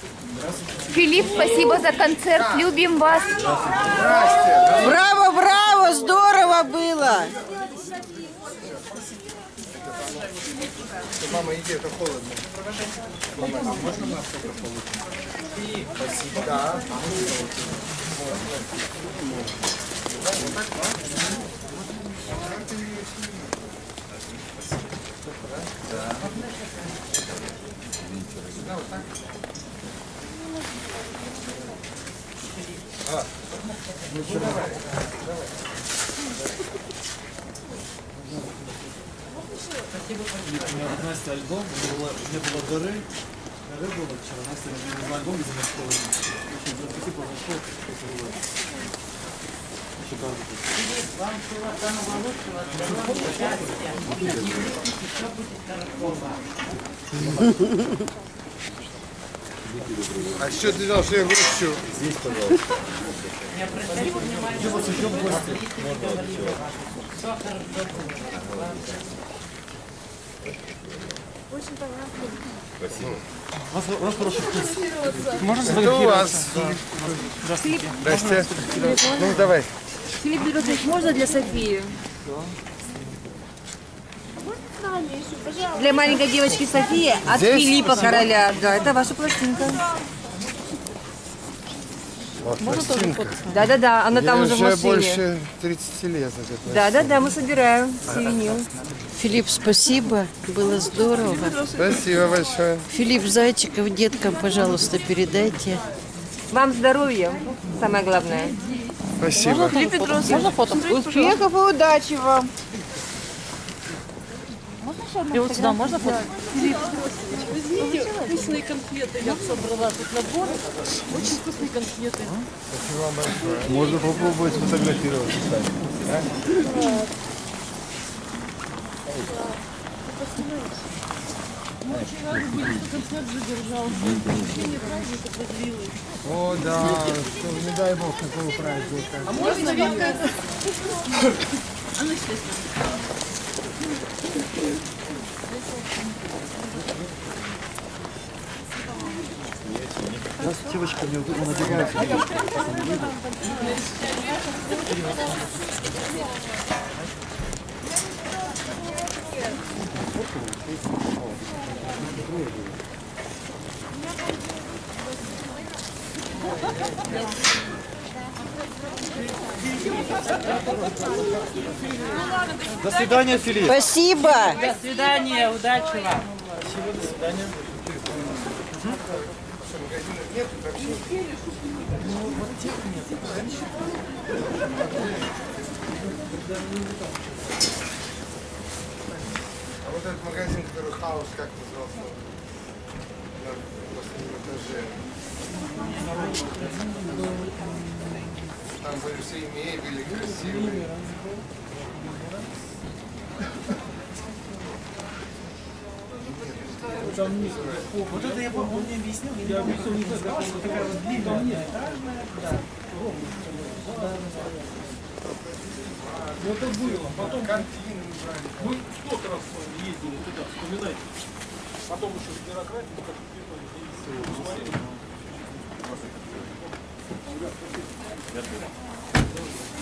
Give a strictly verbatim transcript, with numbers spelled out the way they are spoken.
Филипп, спасибо за концерт. Любим вас. Браво, браво, здорово было. Мама, иди, это холодно. Мама, можно нас это получить? Спасибо. Да. А, ну что, давай, давай. Настя альбом, где было, где было горы, горы было вчера, Настя разменила альбом из Москвы. Очень спасибо за шоу. Шикарно. Вам всего самого лучшего, здоровья, счастья. Не бойтесь, все будет хорошо. А что ты дал, что я вручу? Здесь, пожалуйста. Не обращайте внимания, что вы говорили. Все хорошо. Очень понятно. Спасибо. У вас, у вас хороший вкус. Можно Это у сфотографироваться? вас. Да. Здравствуйте. Здрасте. Ну, давай. Филипп Березович, можно для Софии? Для маленькой девочки Софии от Здесь? Филиппа Спасибо. Короля. Да, это ваша пластинка. Вот пластинка. Да-да-да, она там Ей уже в уже машине. больше тридцати лет. эта Да-да-да, мы собираем сувенир. Филипп, спасибо, было здорово. пластинка. Спасибо большое. Филипп Зайчиков деткам, пожалуйста, передайте. Вам здоровья, самое главное. Спасибо. Можно фото? Успехов и удачи вам. И вот сюда можно фото? Возьмите вкусные конфеты. Я собрала тут набор. Очень вкусные конфеты. Спасибо вам большое. Можно попробовать сфотографироваться с вами. Мы очень рады были, что концерт задержался. Ощущение праздника продлилось. О, да, что, не дай бог такого праздника. А может, наверное, это... А ну, что Сейчас девочка мне надевается. До свидания, Филипп. Спасибо. До свидания, удачи вам. Спасибо, до свидания. А вот этот магазин, который хаос, как назывался? На последнем этаже. Там были все мебели красивые. Вот это я помню, он мне объяснил, я объяснил, не знаю, как он такая вот длинная. Ну это было. Потом мы столько раз ездили туда, вспоминайте. Потом еще с бюрократией, как посмотрели.